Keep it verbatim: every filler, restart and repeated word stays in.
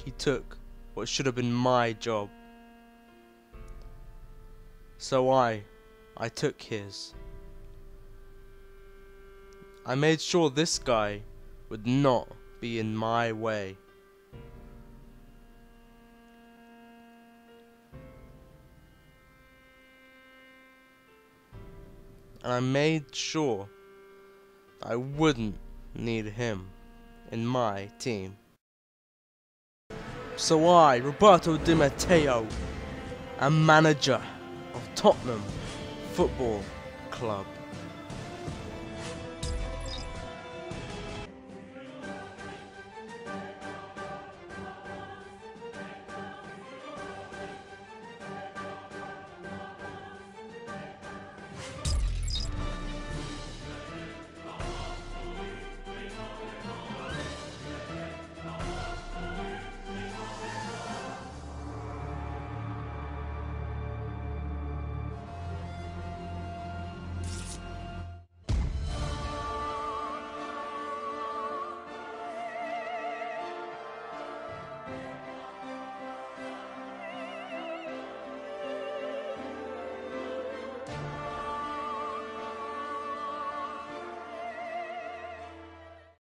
he took what should have been my job. So I, I took his. I made sure this guy would not be in my way. And I made sure that I wouldn't need him in my team. So I, Roberto Di Matteo, am manager of Tottenham Football Club.